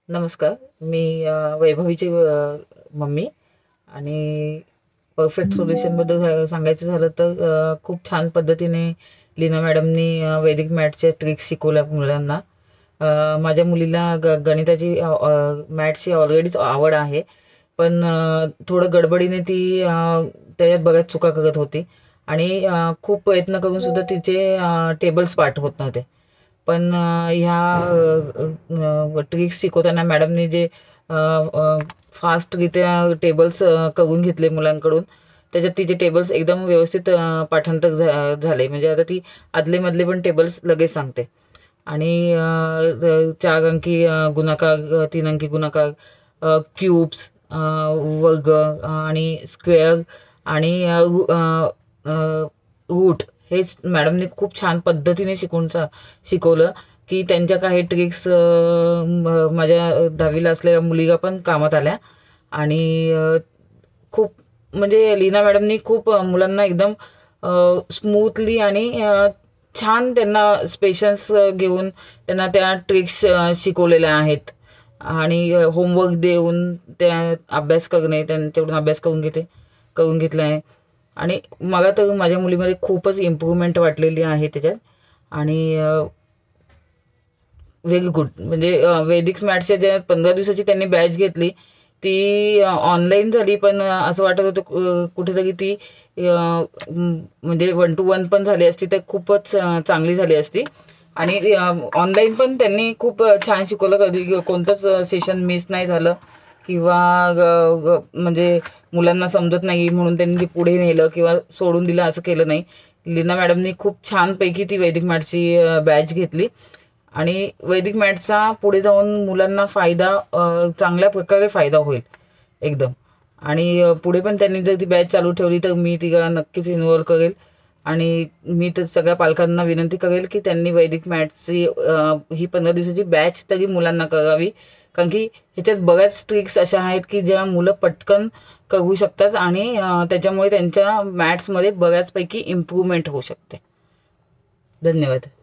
नमस्कार. मी वैभवीची मम्मी आणि परफेक्ट सोल्युशनबद्दल सांगायचं झालं तर खूप छान पद्धतीने लीना मॅडमनी वैदिक मॅथच्या ट्रिक्स शिकवल्या मुलांना. माझ्या मुलीला गणिताची मॅथची ऑलरेडीच आवड आहे, पण थोडं गडबडीने ती त्याच्यात बऱ्याच चुका करत होती आणि खूप प्रयत्न करून सुद्धा तिचे टेबल्स पाठ होत नव्हते. पण ह्या ट्रिक्स शिकवताना मॅडमनी जे फास्टरित्या टेबल्स करून घेतले मुलांकडून, त्याच्यात तिचे टेबल्स एकदम व्यवस्थित पाठांतर झाले. म्हणजे आता ती आदले-मधले पण टेबल्स लगेच सांगते. आणि 4 अंकी गुणाकार, 3 अंकी गुणाकार, क्यूब्स, वर्ग आणि स्क्वेअर आणि रूट हेच मॅडमने खूप छान पद्धतीने शिकवलं, की त्यांच्या काही ट्रिक्स माझ्या 10वीला असलेल्या मुलीला पण कामात आल्या. आणि खूप म्हणजे लीना मॅडमनी खूप मुलांना एकदम स्मूथली आणि छान त्यांना पेशन्स घेऊन त्यांना त्या ट्रिक्स शिकवलेल्या आहेत. आणि होमवर्क देऊन त्या अभ्यास करणे, त्यांच्याकडून अभ्यास करून घेतला आहे. आणि मला तर माझ्या मुलीमध्ये खूपच इम्प्रूव्हमेंट वाटलेली आहे त्याच्यात. आणि व्हेरी गुड. म्हणजे वैदिक मॅथ्सच्या ज्या 15 दिवसाची त्यांनी बॅच घेतली ती ऑनलाईन झाली, पण असं वाटत होतं कुठेतरी ती म्हणजे 1 to 1 पण झाली असती तर खूपच चांगली झाली असती. आणि ऑनलाईन पण त्यांनी खूप छान शिकवलं, कधी कोणतंच सेशन मिस नाही झालं किंवा म्हणजे मुलांना समजत नाही म्हणून त्यांनी ते पुढे नेलं किंवा सोडून दिलं असं केलं नाही. लीना मॅडमनी खूप छानपैकी ती वैदिक मॅथ्सची बॅच घेतली आणि वैदिक मॅथ्सचा पुढे जाऊन मुलांना चांगल्या प्रकारे फायदा होईल एकदम. आणि पुढे पण त्यांनी जर ती बॅच चालू ठेवली तर मी तिला नक्कीच इन्व्हॉल्व करेल. आणि मी तर सगळ्या पालकांना विनंती करेल की त्यांनी वैदिक मॅथ्सची ही 15 दिवसाची बॅच तरी मुलांना करावी, कारण की ह्याच्यात बऱ्याच ट्रिक्स अशा आहेत की ज्या मुलं पटकन करू शकतात आणि त्याच्यामुळे त्यांच्या मॅथ्समध्ये बऱ्याचपैकी इम्प्रूव्हमेंट होऊ शकते. धन्यवाद.